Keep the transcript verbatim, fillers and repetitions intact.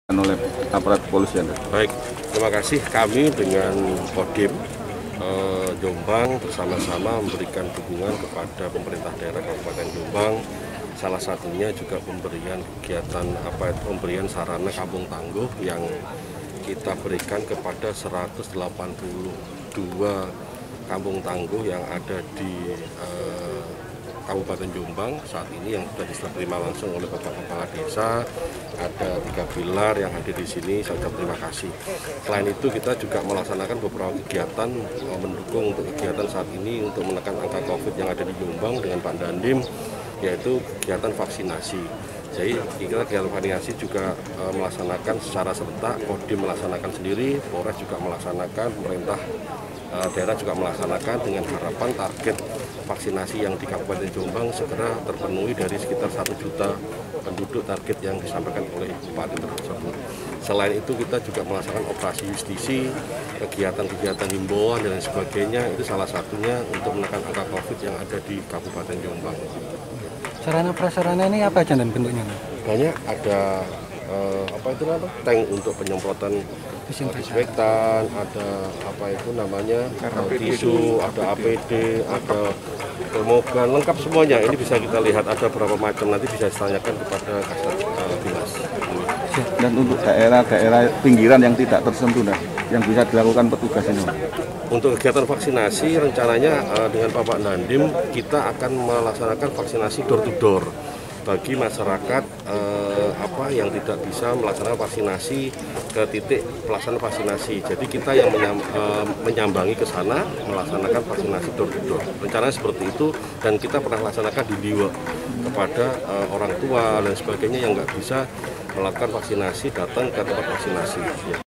oleh aparat kepolisian. Baik, terima kasih. Kami dengan Kodim eh, Jombang bersama-sama memberikan dukungan kepada pemerintah daerah Kabupaten Jombang. Salah satunya juga pemberian kegiatan apa itu pemberian sarana kampung tangguh yang kita berikan kepada seratus delapan puluh dua kampung tangguh yang ada di eh, Kabupaten Jombang saat ini yang sudah diterima langsung oleh Bapak Kepala Desa. Ada tiga pilar yang hadir di sini, saya ucap terima kasih. Selain itu kita juga melaksanakan beberapa kegiatan mendukung untuk kegiatan saat ini untuk menekan angka COVID yang ada di Jombang dengan Pak Dandim, yaitu kegiatan vaksinasi. Jadi kita kegiatan vaksinasi juga e, melaksanakan secara serentak, Kodim melaksanakan sendiri, Polres juga melaksanakan, pemerintah e, daerah juga melaksanakan dengan harapan target vaksinasi yang di Kabupaten Jombang segera terpenuhi dari sekitar satu juta penduduk target yang disampaikan oleh Bupati tersebut. Selain itu kita juga melaksanakan operasi justisi, kegiatan-kegiatan himbauan dan lain sebagainya, itu salah satunya untuk menekan angka COVID yang ada di Kabupaten Jombang. Sarana prasarana ini apa aja dan bentuknya? Banyak, ada eh, apa itu apa? Tank untuk penyemprotan disinfektan, ada apa itu namanya tisu, ada A P D, ada termogan, lengkap semuanya. Ini bisa kita lihat ada berapa macam, nanti bisa ditanyakan kepada Kasat uh, Bimas. Dan untuk daerah-daerah pinggiran yang tidak tersentuh, nah, yang bisa dilakukan petugas ini. Untuk kegiatan vaksinasi rencananya uh, dengan Bapak Dandim kita akan melaksanakan vaksinasi door to door bagi masyarakat eh, apa yang tidak bisa melaksanakan vaksinasi ke titik pelaksanaan vaksinasi. Jadi kita yang menyam, eh, menyambangi ke sana melaksanakan vaksinasi door to door. Rencananya seperti itu dan kita pernah laksanakan di Liwa kepada eh, orang tua dan sebagainya yang nggak bisa melakukan vaksinasi datang ke tempat vaksinasi.